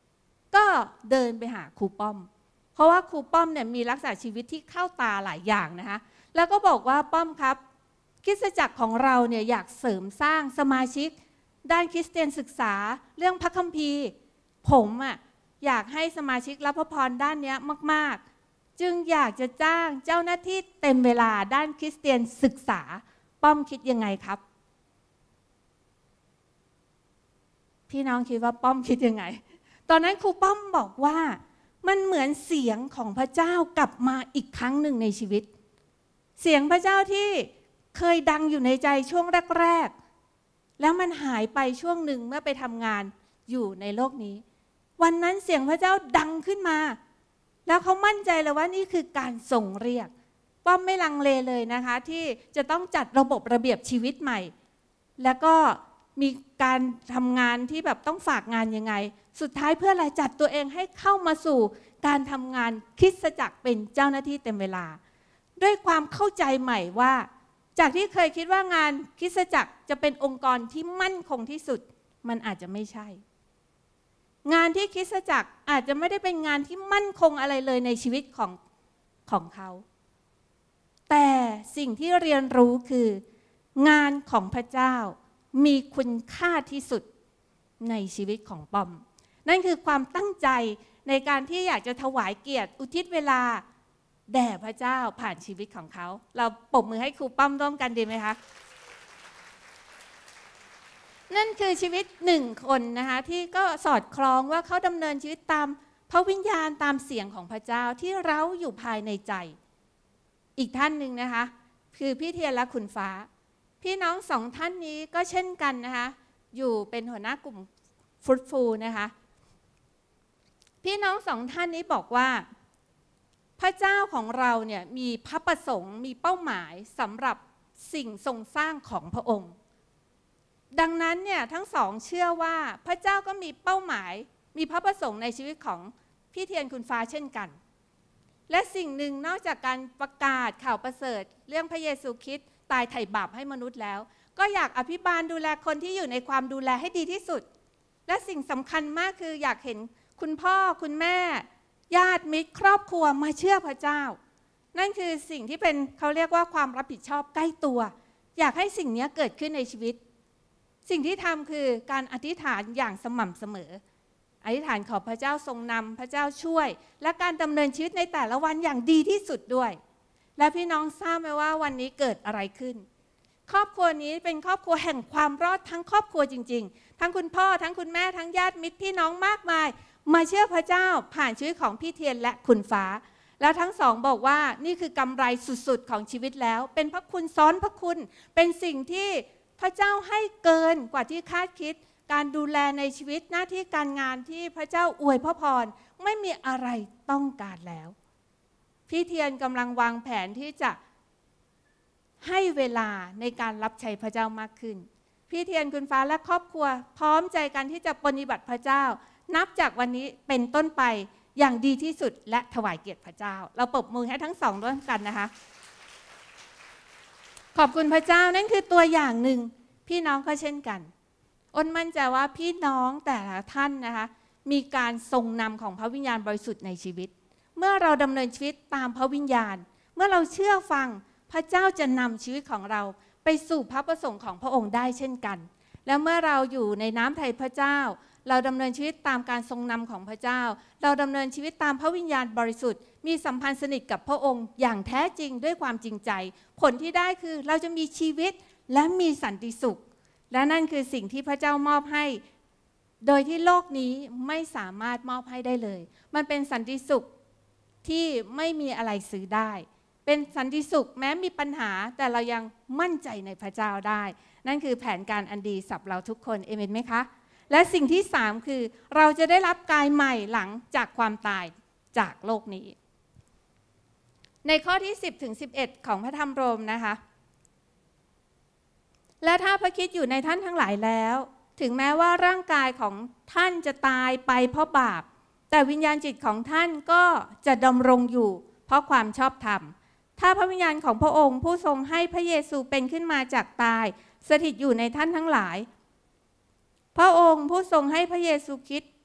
ก็เดินไปหาครูป้อมเพราะว่าครูป้อมเนี่ยมีลักษณะชีวิตที่เข้าตาหลายอย่างนะคะแล้วก็บอกว่าป้อมครับคริสตจักรของเราเนี่ยอยากเสริมสร้างสมาชิกด้านคริสเตียนศึกษาเรื่องพระคัมภีร์ผมอ่ะอยากให้สมาชิกรับพระพรด้านนี้มากๆจึงอยากจะจ้างเจ้าหน้าที่เต็มเวลาด้านคริสเตียนศึกษาป้อมคิดยังไงครับพี่น้องคิดว่าป้อมคิดยังไงตอนนั้นครูป้อมบอกว่ามันเหมือนเสียงของพระเจ้ากลับมาอีกครั้งหนึ่งในชีวิตเสียงพระเจ้าที่เคยดังอยู่ในใจช่วงแรกๆแล้วมันหายไปช่วงหนึ่งเมื่อไปทำงานอยู่ในโลกนี้วันนั้นเสียงพระเจ้าดังขึ้นมาแล้วเขามั่นใจเลยว่านี่คือการส่งเรียกป้อมไม่ลังเลเลยนะคะที่จะต้องจัดระบบระเบียบชีวิตใหม่แล้วก็มีการทำงานที่แบบต้องฝากงานยังไงสุดท้ายเพื่ออะไรจัดตัวเองให้เข้ามาสู่การทำงานคริสตจักรเป็นเจ้าหน้าที่เต็มเวลาด้วยความเข้าใจใหม่ว่าจากที่เคยคิดว่างานคริสตจักรจะเป็นองค์กรที่มั่นคงที่สุดมันอาจจะไม่ใช่งานที่คริสตจักรอาจจะไม่ได้เป็นงานที่มั่นคงอะไรเลยในชีวิตของของเขาแต่สิ่งที่เรียนรู้คืองานของพระเจ้ามีคุณค่าที่สุดในชีวิตของป้อมนั่นคือความตั้งใจในการที่อยากจะถวายเกียรติอุทิศเวลาแด่พระเจ้าผ่านชีวิตของเขาเราปรบมือให้ครูป้อมร่วมกันดีไหมคะนั่นคือชีวิตหนึ่งคนนะคะที่ก็สอดคล้องว่าเขาดำเนินชีวิตตามพระวิญญาณตามเสียงของพระเจ้าที่เร้าอยู่ภายในใจอีกท่านหนึ่งนะคะคือพี่เทียนและคุณฟ้าพี่น้องสองท่านนี้ก็เช่นกันนะคะอยู่เป็นหัวหน้ากลุ่มฟรุตฟูนะคะพี่น้องสองท่านนี้บอกว่าพระเจ้าของเราเนี่ยมีพระประสงค์มีเป้าหมายสำหรับสิ่งทรงสร้างของพระองค์ดังนั้นเนี่ยทั้งสองเชื่อว่าพระเจ้าก็มีเป้าหมายมีพระประสงค์ในชีวิตของพี่เทียนคุณฟ้าเช่นกันและสิ่งหนึ่งนอกจากการประกาศข่าวประเสริฐเรื่องพระเยซูคริสต์ตายไถ่บาปให้มนุษย์แล้วก็อยากอภิบาลดูแลคนที่อยู่ในความดูแลให้ดีที่สุดและสิ่งสำคัญมากคืออยากเห็นคุณพ่อคุณแม่ญาติมิตรครอบครัวมาเชื่อพระเจ้านั่นคือสิ่งที่เป็นเขาเรียกว่าความรับผิดชอบใกล้ตัวอยากให้สิ่งนี้เกิดขึ้นในชีวิตสิ่งที่ทำคือการอธิษฐานอย่างสม่ำเสมออธิษฐานขอพระเจ้าทรงนำพระเจ้าช่วยและการดำเนินชีวิตในแต่ละวันอย่างดีที่สุดด้วยและพี่น้องทราบไหมว่าวันนี้เกิดอะไรขึ้นครอบครัวนี้เป็นครอบครัวแห่งความรอดทั้งครอบครัวจริงๆทั้งคุณพ่อทั้งคุณแม่ทั้งญาติมิตรพี่น้องมากมายมาเชื่อพระเจ้าผ่านชีวิตของพี่เทียนและคุณฟ้าแล้วทั้งสองบอกว่านี่คือกำไรสุดๆของชีวิตแล้วเป็นพระคุณซ้อนพระคุณเป็นสิ่งที่พระเจ้าให้เกินกว่าที่คาดคิดการดูแลในชีวิตหน้าที่การงานที่พระเจ้าอวยพระพรไม่มีอะไรต้องการแล้วพี่เทียนกำลังวางแผนที่จะให้เวลาในการรับใช้พระเจ้ามากขึ้นพี่เทียนคุณฟ้าและครอบครัวพร้อมใจกันที่จะปฏิบัติพระเจ้านับจากวันนี้เป็นต้นไปอย่างดีที่สุดและถวายเกียรติพระเจ้าเราปรบมือให้ทั้งสองร่วมกันนะคะขอบคุณพระเจ้านั่นคือตัวอย่างหนึ่งพี่น้องก็เช่นกันอ้นมั่นใจว่าพี่น้องแต่ละท่านนะคะมีการทรงนำของพระวิญญาณบริสุทธิ์ในชีวิตเมื่อเราดำเนินชีวิตตามพระวิญญาณเมื่อเราเชื่อฟังพระเจ้าจะนำชีวิตของเราไปสู่พระประสงค์ของพระองค์ได้เช่นกันแล้วเมื่อเราอยู่ในน้ำไถ่พระเจ้าเราดำเนินชีวิตตามการทรงนำของพระเจ้าเราดำเนินชีวิตตามพระวิญญาณบริสุทธิ์มีสัมพันธ์สนิทกับพระองค์อย่างแท้จริงด้วยความจริงใจผลที่ได้คือเราจะมีชีวิตและมีสันติสุขและนั่นคือสิ่งที่พระเจ้ามอบให้โดยที่โลกนี้ไม่สามารถมอบให้ได้เลยมันเป็นสันติสุขที่ไม่มีอะไรซื้อได้เป็นสันติสุขแม้มีปัญหาแต่เรายังมั่นใจในพระเจ้าได้นั่นคือแผนการอันดีสำหรับเราทุกคนเอเมนไหมคะและสิ่งที่สามคือเราจะได้รับกายใหม่หลังจากความตายจากโลกนี้ในข้อที่สิบถึงสิบเอ็ดของพระธรรมโรมนะคะและถ้าพระคริสต์อยู่ในท่านทั้งหลายแล้วถึงแม้ว่าร่างกายของท่านจะตายไปเพราะบาปแต่วิญญาณจิตของท่านก็จะดำรงอยู่เพราะความชอบธรรมถ้าพระวิญญาณของพระองค์ผู้ทรงให้พระเยซูเป็นขึ้นมาจากตายสถิตอยู่ในท่านทั้งหลายพระองค์ผู้ทรงให้พระเยซูคริสต์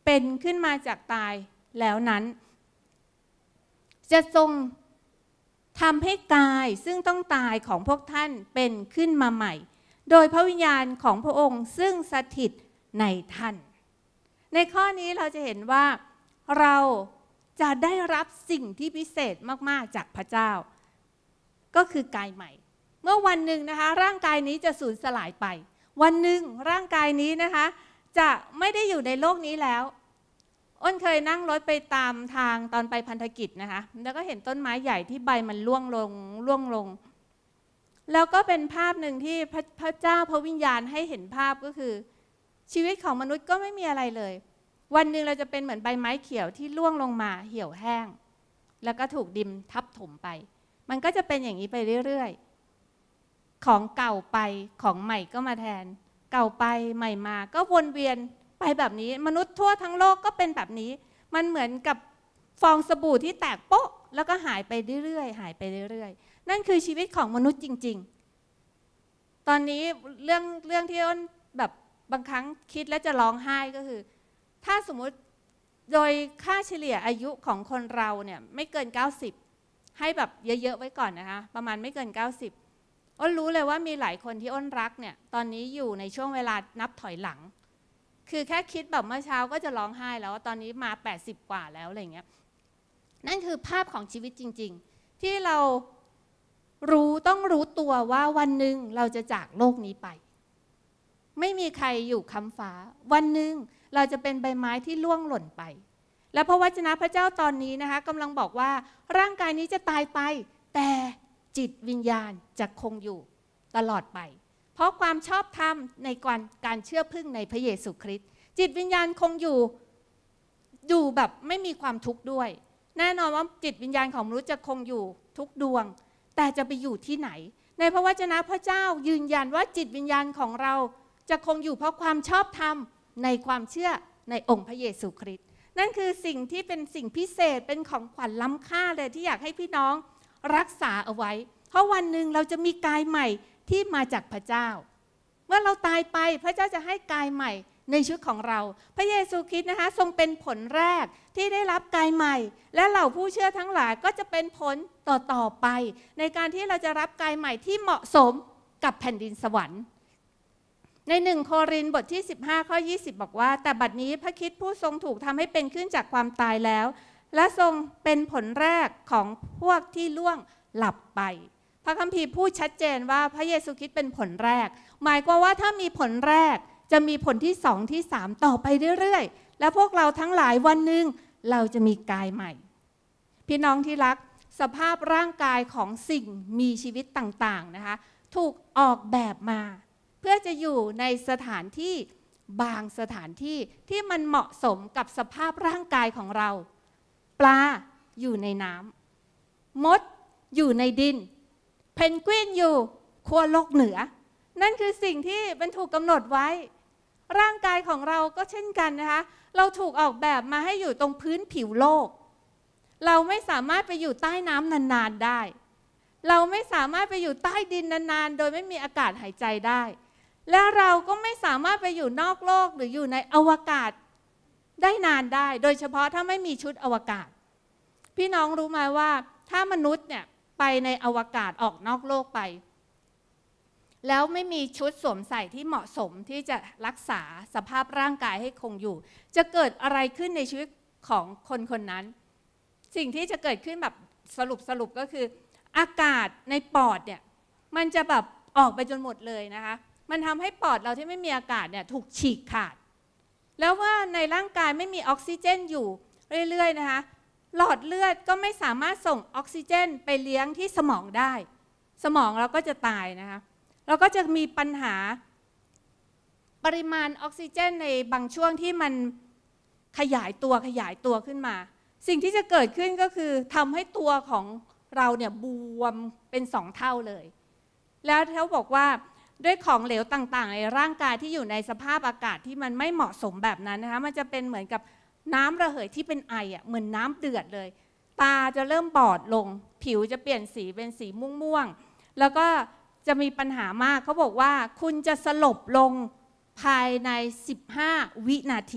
เป็นขึ้นมาจากตายแล้วนั้นจะทรงทำให้กายซึ่งต้องตายของพวกท่านเป็นขึ้นมาใหม่โดยพระวิญญาณของพระองค์ซึ่งสถิตในท่านในข้อนี้เราจะเห็นว่าเราจะได้รับสิ่งที่พิเศษมากๆจากพระเจ้าก็คือกายใหม่เมื่อวันหนึ่งนะคะร่างกายนี้จะสูญสลายไปวันหนึ่งร่างกายนี้นะคะจะไม่ได้อยู่ในโลกนี้แล้วอ้นเคยนั่งรถไปตามทางตอนไปพันธกิจนะคะแล้วก็เห็นต้นไม้ใหญ่ที่ใบมันร่วงลงร่วงลงแล้วก็เป็นภาพหนึ่งที่พระพระเจ้าพระวิญญาณให้เห็นภาพก็คือชีวิตของมนุษย์ก็ไม่มีอะไรเลยวันหนึ่งเราจะเป็นเหมือนใบไม้เขียวที่ร่วงลงมาเหี่ยวแห้งแล้วก็ถูกดินทับถมไปมันก็จะเป็นอย่างนี้ไปเรื่อยๆของเก่าไปของใหม่ก็มาแทนเก่าไปใหม่มาก็วนเวียนไปแบบนี้มนุษย์ทั่วทั้งโลกก็เป็นแบบนี้มันเหมือนกับฟองสบู่ที่แตกโป๊ะแล้วก็หายไปเรื่อยๆหายไปเรื่อยๆนั่นคือชีวิตของมนุษย์จริงๆตอนนี้เรื่องเรื่องที่อ้นแบบบางครั้งคิดแล้วจะร้องไห้ก็คือถ้าสมมุติโดยค่าเฉลี่ยอายุของคนเราเนี่ยไม่เกินเก้าสิบให้แบบเยอะๆไว้ก่อนนะคะประมาณไม่เกินเก้าสิบอ้นรู้เลยว่ามีหลายคนที่อ้นรักเนี่ยตอนนี้อยู่ในช่วงเวลานับถอยหลังคือแค่คิดแบบเมื่อเช้าก็จะร้องไห้แล้วตอนนี้มาแปดสิบกว่าแล้วอะไรเงี้ยนั่นคือภาพของชีวิตจริงๆที่เรารู้ต้องรู้ตัวว่าวันหนึ่งเราจะจากโลกนี้ไปไม่มีใครอยู่ค้ำฟ้าวันหนึ่งเราจะเป็นใบไม้ที่ร่วงหล่นไปและพระวจนะพระเจ้าตอนนี้นะคะกำลังบอกว่าร่างกายนี้จะตายไปแต่จิตวิญญาณจะคงอยู่ตลอดไปเพราะความชอบธรรมในการการเชื่อพึ่งในพระเยซูคริสต์จิตวิญญาณคงอยู่อยู่แบบไม่มีความทุกข์ด้วยแน่นอนว่าจิตวิญญาณของมนุษย์จะคงอยู่ทุกดวงแต่จะไปอยู่ที่ไหนในพระวจนะพระเจ้ายืนยันว่าจิตวิญญาณของเราจะคงอยู่เพราะความชอบธรรมในความเชื่อในองค์พระเยซูคริสต์นั่นคือสิ่งที่เป็นสิ่งพิเศษเป็นของขวัญล้ำค่าเลยที่อยากให้พี่น้องรักษาเอาไว้เพราะวันหนึ่งเราจะมีกายใหม่ที่มาจากพระเจ้าเมื่อเราตายไปพระเจ้าจะให้กายใหม่ในชีวิตของเราพระเยซูคริสต์นะคะทรงเป็นผลแรกที่ได้รับกายใหม่และเหล่าผู้เชื่อทั้งหลายก็จะเป็นผลต่อๆไปในการที่เราจะรับกายใหม่ที่เหมาะสมกับแผ่นดินสวรรค์ในหนึ่งโครินธ์บทที่สิบห้าข้อยี่สิบบอกว่าแต่บัดนี้พระคริสต์ผู้ทรงถูกทำให้เป็นขึ้นจากความตายแล้วและทรงเป็นผลแรกของพวกที่ล่วงหลับไปพระคัมภีร์พูดชัดเจนว่าพระเยซูคริสต์เป็นผลแรกหมายความว่าถ้ามีผลแรกจะมีผลที่สองที่สามต่อไปเรื่อยๆและพวกเราทั้งหลายวันหนึ่งเราจะมีกายใหม่พี่น้องที่รักสภาพร่างกายของสิ่งมีชีวิตต่างๆนะคะถูกออกแบบมาเพื่อจะอยู่ในสถานที่บางสถานที่ที่มันเหมาะสมกับสภาพร่างกายของเราปลาอยู่ในน้ำมดอยู่ในดินเพนกวินอยู่ขั้วโลกเหนือนั่นคือสิ่งที่มันถูกกำหนดไว้ร่างกายของเราก็เช่นกันนะคะเราถูกออกแบบมาให้อยู่ตรงพื้นผิวโลกเราไม่สามารถไปอยู่ใต้น้ำนานๆได้เราไม่สามารถไปอยู่ใต้ดินนานๆโดยไม่มีอากาศหายใจได้และเราก็ไม่สามารถไปอยู่นอกโลกหรืออยู่ในอวกาศได้นานได้โดยเฉพาะถ้าไม่มีชุดอวกาศพี่น้องรู้ไหมว่าถ้ามนุษย์เนี่ยไปในอวกาศออกนอกโลกไปแล้วไม่มีชุดสวมใส่ที่เหมาะสมที่จะรักษาสภาพร่างกายให้คงอยู่จะเกิดอะไรขึ้นในชีวิตของคนคนนั้นสิ่งที่จะเกิดขึ้นแบบสรุปสรุปก็คืออากาศในปอดเนี่ยมันจะแบบออกไปจนหมดเลยนะคะมันทำให้ปอดเราที่ไม่มีอากาศเนี่ยถูกฉีกขาดแล้วว่าในร่างกายไม่มีออกซิเจนอยู่เรื่อยๆนะคะหลอดเลือดก็ไม่สามารถส่งออกซิเจนไปเลี้ยงที่สมองได้สมองเราก็จะตายนะคะเราก็จะมีปัญหาปริมาณออกซิเจนในบางช่วงที่มันขยายตัวขยายตัวขึ้นมาสิ่งที่จะเกิดขึ้นก็คือทำให้ตัวของเราเนี่ยบวมเป็นสองเท่าเลยแล้วเขาบอกว่าด้วยของเหลวต่างๆในร่างกายที่อยู่ในสภาพอากาศที่มันไม่เหมาะสมแบบนั้นนะคะมันจะเป็นเหมือนกับน้ำระเหยที่เป็นไออ่ะเหมือนน้ำเดือดเลยตาจะเริ่มบอดลงผิวจะเปลี่ยนสีเป็นสีม่วงๆแล้วก็จะมีปัญหามากเขาบอกว่าคุณจะสลบลงภายในสิบห้าวินาที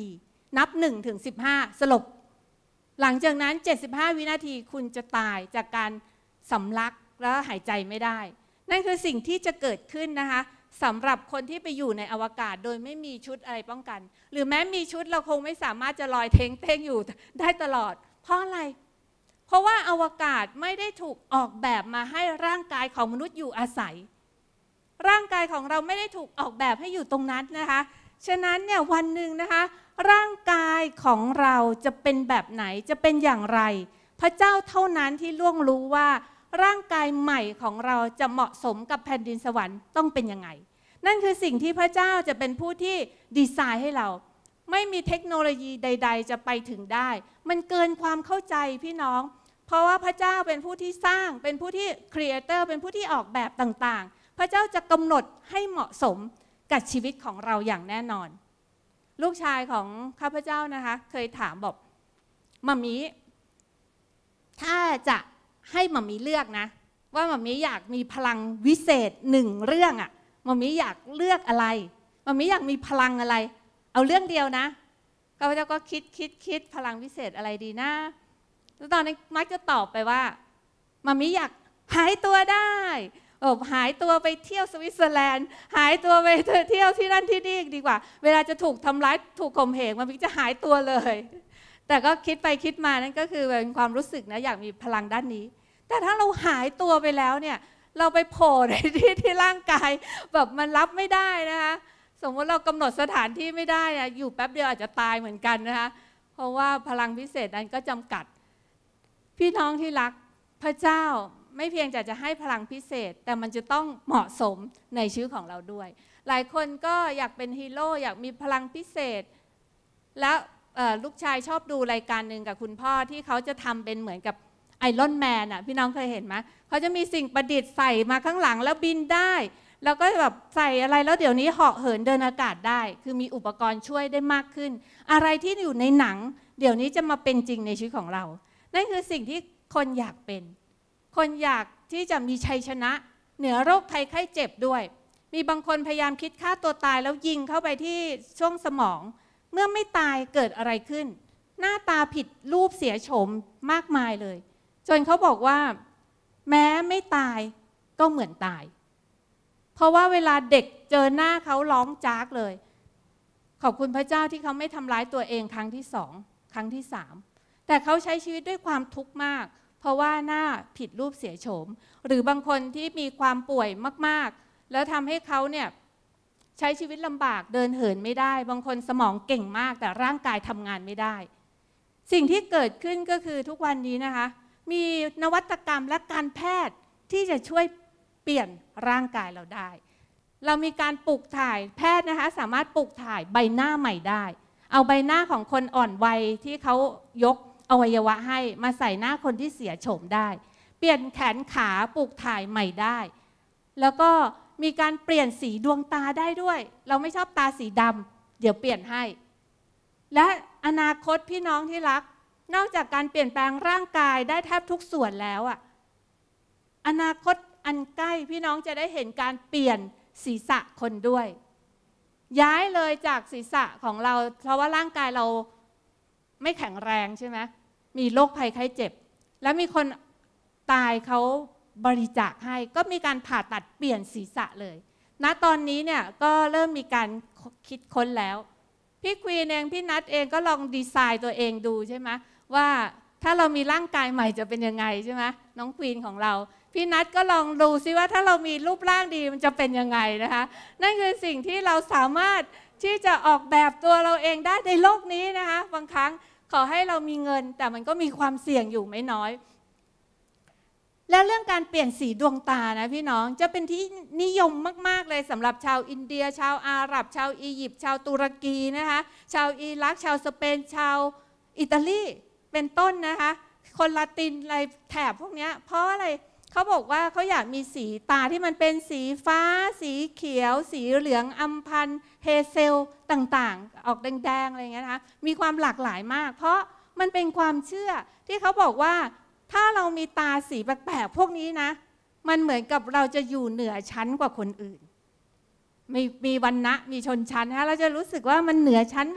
นับหนึ่งถึงสิบห้าสลบหลังจากนั้นเจ็ดสิบห้าวินาทีคุณจะตายจากการสำลักแล้วหายใจไม่ได้นั่นคือสิ่งที่จะเกิดขึ้นนะคะสำหรับคนที่ไปอยู่ในอวกาศโดยไม่มีชุดอะไรป้องกันหรือแม้มีชุดเราคงไม่สามารถจะลอยเท้งเต้งอยู่ได้ตลอดเพราะอะไรเพราะว่าอวกาศไม่ได้ถูกออกแบบมาให้ร่างกายของมนุษย์อยู่อาศัยร่างกายของเราไม่ได้ถูกออกแบบให้อยู่ตรงนั้นนะคะฉะนั้นเนี่ยวันหนึ่งนะคะร่างกายของเราจะเป็นแบบไหนจะเป็นอย่างไรพระเจ้าเท่านั้นที่ล่วงรู้ว่าร่างกายใหม่ของเราจะเหมาะสมกับแผ่นดินสวรรค์ต้องเป็นยังไงนั่นคือสิ่งที่พระเจ้าจะเป็นผู้ที่ดีไซน์ให้เราไม่มีเทคโนโลยีใดๆจะไปถึงได้มันเกินความเข้าใจพี่น้องเพราะว่าพระเจ้าเป็นผู้ที่สร้างเป็นผู้ที่ครีเอเตอร์เป็นผู้ที่ออกแบบต่างๆพระเจ้าจะกำหนดให้เหมาะสมกับชีวิตของเราอย่างแน่นอนลูกชายของข้าพเจ้านะคะเคยถามบอกมัมมี่ถ้าจะให้มัมมี่เลือกนะว่ามัมมี่อยากมีพลังวิเศษหนึ่งเรื่องอะมัมมี่อยากเลือกอะไรมัมมี่อยากมีพลังอะไรเอาเรื่องเดียวนะข้าพเจ้าก็คิดคิดคิดพลังวิเศษอะไรดีนะแล้วตอนนี้มักจะตอบไปว่ามัมมี่อยากหายตัวได้เออหายตัวไปเที่ยวสวิตเซอร์แลนด์หายตัวไปเที่ยวที่นั่นที่นี่ดีกว่าเวลาจะถูกทำร้ายถูกข่มเหงมัมมี่จะหายตัวเลยแต่ก็คิดไปคิดมานั่นก็คือเป็นความรู้สึกนะอยากมีพลังด้านนี้แต่ถ้าเราหายตัวไปแล้วเนี่ยเราไปโผล่ในที่ที่ร่างกายแบบมันรับไม่ได้นะคะสมมติเรากำหนดสถานที่ไม่ได้นะอยู่แป๊บเดียวอาจจะตายเหมือนกันนะคะเพราะว่าพลังพิเศษนั้นก็จำกัดพี่น้องที่รักพระเจ้าไม่เพียงแต่จะให้พลังพิเศษแต่มันจะต้องเหมาะสมในชีวิตของเราด้วยหลายคนก็อยากเป็นฮีโร่อยากมีพลังพิเศษแล้วลูกชายชอบดูรายการหนึ่งกับคุณพ่อที่เขาจะทำเป็นเหมือนกับไอรอนแมนอ่ะพี่น้องเคยเห็นไหมเขาจะมีสิ่งประดิษฐ์ใส่มาข้างหลังแล้วบินได้แล้วก็แบบใส่อะไรแล้วเดี๋ยวนี้เหาะเหินเดินอากาศได้คือมีอุปกรณ์ช่วยได้มากขึ้นอะไรที่อยู่ในหนังเดี๋ยวนี้จะมาเป็นจริงในชีวิตของเรานั่นคือสิ่งที่คนอยากเป็นคนอยากที่จะมีชัยชนะเหนือโรคภัยไข้เจ็บด้วยมีบางคนพยายามคิดฆ่าตัวตายแล้วยิงเข้าไปที่ช่วงสมองเมื่อไม่ตายเกิดอะไรขึ้นหน้าตาผิดรูปเสียโฉมมากมายเลยจนเขาบอกว่าแม้ไม่ตายก็เหมือนตายเพราะว่าเวลาเด็กเจอหน้าเขาร้องจากเลยขอบคุณพระเจ้าที่เขาไม่ทำร้ายตัวเองครั้งที่สองครั้งที่สามแต่เขาใช้ชีวิตด้วยความทุกข์มากเพราะว่าหน้าผิดรูปเสียโฉมหรือบางคนที่มีความป่วยมากๆแล้วทำให้เขาเนี่ยใช้ชีวิตลำบากเดินเหินไม่ได้บางคนสมองเก่งมากแต่ร่างกายทำงานไม่ได้สิ่งที่เกิดขึ้นก็คือทุกวันนี้นะคะมีนวัตกรรมและการแพทย์ที่จะช่วยเปลี่ยนร่างกายเราได้เรามีการปลูกถ่ายแพทย์นะคะสามารถปลูกถ่ายใบหน้าใหม่ได้เอาใบหน้าของคนอ่อนวัยที่เขายกอวัยวะให้มาใส่หน้าคนที่เสียโฉมได้เปลี่ยนแขนขาปลูกถ่ายใหม่ได้แล้วก็มีการเปลี่ยนสีดวงตาได้ด้วยเราไม่ชอบตาสีดำเดี๋ยวเปลี่ยนให้และอนาคตพี่น้องที่รักนอกจากการเปลี่ยนแปลงร่างกายได้แทบทุกส่วนแล้วอ่ะอนาคตอันใกล้พี่น้องจะได้เห็นการเปลี่ยนศีรษะคนด้วยย้ายเลยจากศีรษะของเราเพราะว่าร่างกายเราไม่แข็งแรงใช่ไหมมีโรคภัยไข้เจ็บแล้วมีคนตายเขาบริจาคให้ก็มีการผ่าตัดเปลี่ยนศีรษะเลยณตอนนี้เนี่ยก็เริ่มมีการคิดค้นแล้วพี่ควีนเองพี่นัทเองก็ลองดีไซน์ตัวเองดูใช่ไหมว่าถ้าเรามีร่างกายใหม่จะเป็นยังไงใช่ไหมน้องควีนของเราพี่นัทก็ลองดูซิว่าถ้าเรามีรูปร่างดีมันจะเป็นยังไงนะคะนั่นคือสิ่งที่เราสามารถที่จะออกแบบตัวเราเองได้ในโลกนี้นะคะบางครั้งขอให้เรามีเงินแต่มันก็มีความเสี่ยงอยู่ไม่น้อยแล้วเรื่องการเปลี่ยนสีดวงตานะพี่น้องจะเป็นที่นิยมมากๆเลยสำหรับชาวอินเดียชาวอาหรับชาวอียิปต์ชาวตุรกีนะคะชาวอิรักชาวสเปนชาวอิตาลีเป็นต้นนะคะคนลาตินอะไรแถบพวกนี้เพราะอะไรเขาบอกว่าเขาอยากมีสีตาที่มันเป็นสีฟ้าสีเขียวสีเหลืองอัมพันธ์เฮเซลต่างๆออกแดงๆอะไรอย่างเงี้ยนะคะมีความหลากหลายมากเพราะมันเป็นความเชื่อที่เขาบอกว่าถ้าเรามีตาสีแปลกๆพวกนี้นะมันเหมือนกับเราจะอยู่เหนือชั้นกว่าคนอื่นมีมีวรรณะมีชนชั้นนะเราจะรู้สึกว่ามันเหนือชั้นแบบ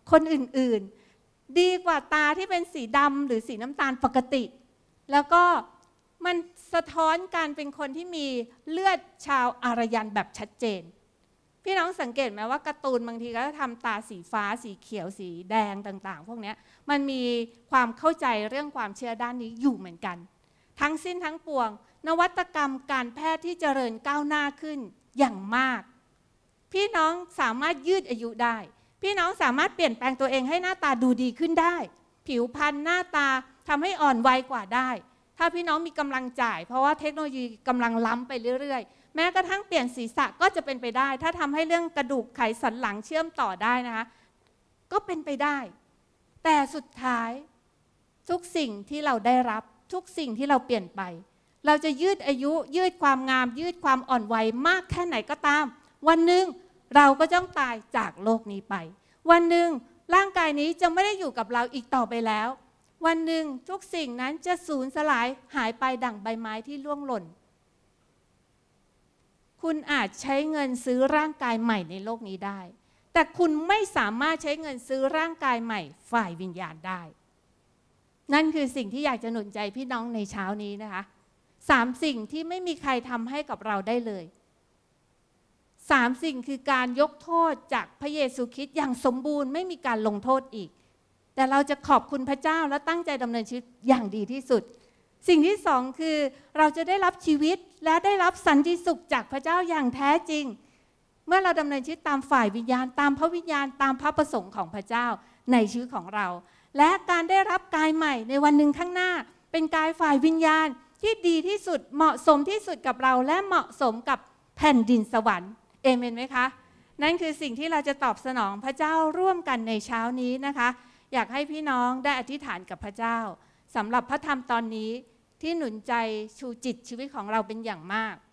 คนอื่นๆดีกว่าตาที่เป็นสีดำหรือสีน้ำตาลปกติแล้วก็มันสะท้อนการเป็นคนที่มีเลือดชาวอารยันแบบชัดเจนพี่น้องสังเกตไหมว่าการ์ตูนบางทีก็ทำตาสีฟ้าสีเขียวสีแดงต่างๆพวกนี้มันมีความเข้าใจเรื่องความเชื่อด้านนี้อยู่เหมือนกันทั้งสิ้นทั้งปวงนวัตกรรมการแพทย์ที่เจริญก้าวหน้าขึ้นอย่างมากพี่น้องสามารถยืดอายุได้พี่น้องสามารถเปลี่ยนแปลงตัวเองให้หน้าตาดูดีขึ้นได้ผิวพรรณหน้าตาทำให้อ่อนวัยกว่าได้ถ้าพี่น้องมีกำลังจ่ายเพราะว่าเทคโนโลยีกำลังล้ำไปเรื่อยๆแม้กระทั่งเปลี่ยนศีรษะก็จะเป็นไปได้ถ้าทำให้เรื่องกระดูกไขสันหลังเชื่อมต่อได้นะคะก็เป็นไปได้แต่สุดท้ายทุกสิ่งที่เราได้รับทุกสิ่งที่เราเปลี่ยนไปเราจะยืดอายุยืดความงามยืดความอ่อนวัยมากแค่ไหนก็ตามวันหนึ่งเราก็ต้องตายจากโลกนี้ไปวันหนึ่งร่างกายนี้จะไม่ได้อยู่กับเราอีกต่อไปแล้ววันหนึ่งทุกสิ่งนั้นจะสูญสลายหายไปดั่งใบไม้ที่ร่วงหล่นคุณอาจใช้เงินซื้อร่างกายใหม่ในโลกนี้ได้แต่คุณไม่สามารถใช้เงินซื้อร่างกายใหม่ฝ่ายวิญญาณได้นั่นคือสิ่งที่อยากจะหนุนใจพี่น้องในเช้านี้นะคะสามสิ่งที่ไม่มีใครทำให้กับเราได้เลยสามสิ่งคือการยกโทษจากพระเยซูคริสต์อย่างสมบูรณ์ไม่มีการลงโทษอีกแต่เราจะขอบคุณพระเจ้าและตั้งใจดำเนินชีวิตอย่างดีที่สุดสิ่งที่สองคือเราจะได้รับชีวิตและได้รับสันติสุขจากพระเจ้าอย่างแท้จริงเมื่อเราดำเนินชีวิตตามฝ่ายวิญญาณตามพระวิญญาณตามพระประสงค์ของพระเจ้าในชีวิตของเราและการได้รับกายใหม่ในวันหนึ่งข้างหน้าเป็นกายฝ่ายวิญญาณที่ดีที่สุดเหมาะสมที่สุดกับเราและเหมาะสมกับแผ่นดินสวรรค์เอเมนไหมคะนั่นคือสิ่งที่เราจะตอบสนองพระเจ้าร่วมกันในเช้านี้นะคะอยากให้พี่น้องได้อธิษฐานกับพระเจ้าสำหรับพระธรรมตอนนี้ที่หนุนใจชูจิตชีวิตของเราเป็นอย่างมาก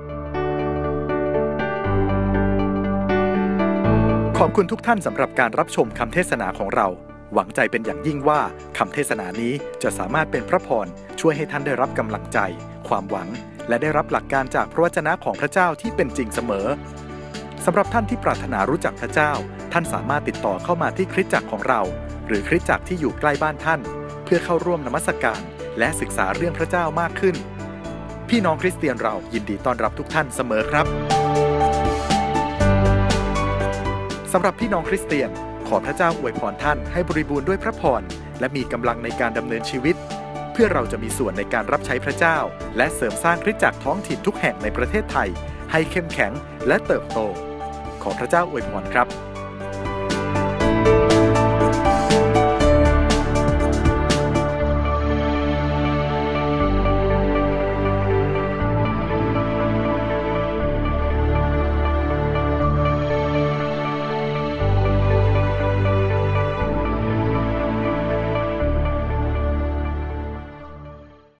ขอบคุณทุกท่านสำหรับการรับชมคำเทศนาของเราหวังใจเป็นอย่างยิ่งว่าคำเทศนานี้จะสามารถเป็นพระพรช่วยให้ท่านได้รับกำลังใจความหวังและได้รับหลักการจากพระวจนะของพระเจ้าที่เป็นจริงเสมอสำหรับท่านที่ปรารถนารู้จักพระเจ้าท่านสามารถติดต่อเข้ามาที่คริสตจักรของเราหรือคริสตจักรที่อยู่ใกล้บ้านท่านเพื่อเข้าร่วมนมัสการและศึกษาเรื่องพระเจ้ามากขึ้นพี่น้องคริสเตียนเรายินดีต้อนรับทุกท่านเสมอครับสำหรับพี่น้องคริสเตียนขอพระเจ้าอวยพรท่านให้บริบูรณ์ด้วยพระพรและมีกำลังในการดำเนินชีวิตเพื่อเราจะมีส่วนในการรับใช้พระเจ้าและเสริมสร้างคริสตจักรท้องถิ่นทุกแห่งในประเทศไทยให้เข้มแข็งและเติบโตขอพระเจ้าอวยพรครับ